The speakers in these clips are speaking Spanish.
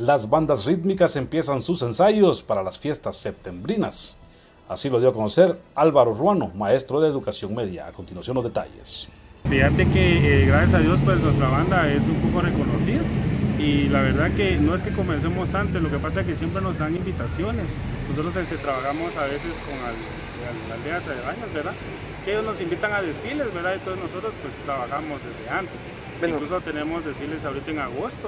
las bandas rítmicas empiezan sus ensayos para las fiestas septembrinas. Así lo dio a conocer Álvaro Ruano, maestro de educación media. A continuación los detalles. Fíjate que gracias a Dios pues nuestra banda es un poco reconocida y la verdad que no es que comencemos antes, lo que pasa es que siempre nos dan invitaciones. Nosotros trabajamos a veces con aldeas aledañas, ¿verdad? Que ellos nos invitan a desfiles, ¿verdad? Entonces nosotros pues trabajamos desde antes. Bueno. Incluso tenemos desfiles ahorita en agosto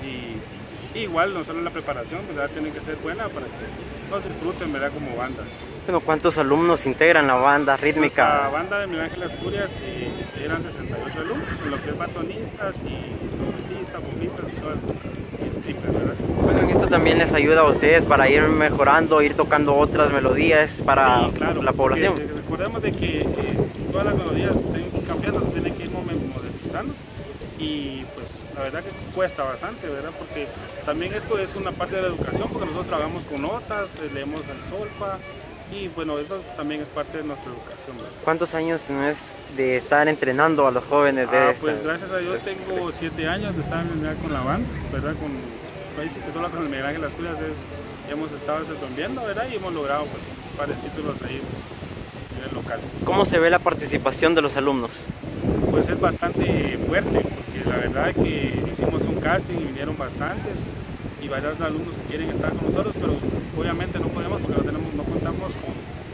y igual nosotros la preparación, ¿verdad? Tiene que ser buena para que nos disfruten, ¿verdad? Como banda. Bueno, ¿cuántos alumnos integran la banda rítmica? La banda de Miguel Ángel Asturias eran 68 alumnos, en lo que es batonistas y trompetistas, bombistas y todo el triple, ¿verdad? Bueno, en esto también les ayuda a ustedes para ir mejorando, ir tocando otras melodías para sí, claro, la población. Recordemos de que todas las melodías tienen que cambiarlas, tienen que ir modernizándose y pues la verdad que cuesta bastante, ¿verdad? Porque también esto es una parte de la educación, porque nosotros trabajamos con notas, leemos el solfa. Y bueno, eso también es parte de nuestra educación, ¿verdad? ¿Cuántos años tenés de estar entrenando a los jóvenes de pues gracias a Dios tengo 7 años de estar con la banda, ¿verdad? Que solo con el Miguel Ángel Asturias hemos estado desempeñando, ¿verdad? Y hemos logrado pues un par de títulos ahí a nivel local. ¿Cómo se ve la participación de los alumnos? Pues es bastante fuerte, porque la verdad es que hicimos un casting y vinieron bastantes y varios alumnos que quieren estar con nosotros, pero obviamente no podemos porque no contamos con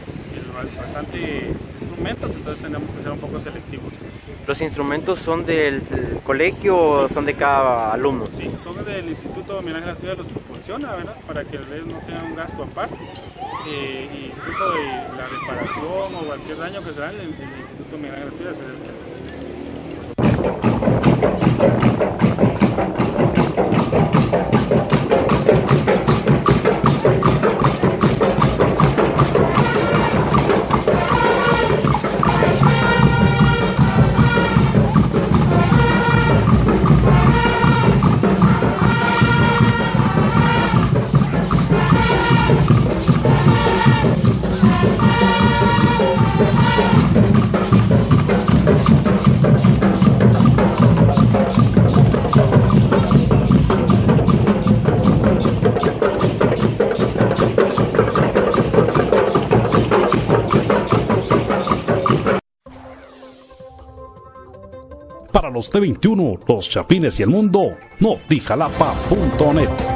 bastante instrumentos, entonces tenemos que ser un poco selectivos. ¿Los instrumentos son del colegio o son de cada alumno? Sí, son del Instituto Miguel Ángel Asturias, los proporciona, ¿verdad? Para que ellos no tengan un gasto aparte. Incluso la reparación o cualquier daño que se da en el Instituto Miguel Ángel Asturias es el que Para los T21, los Chapines y el mundo, notijalapa.net.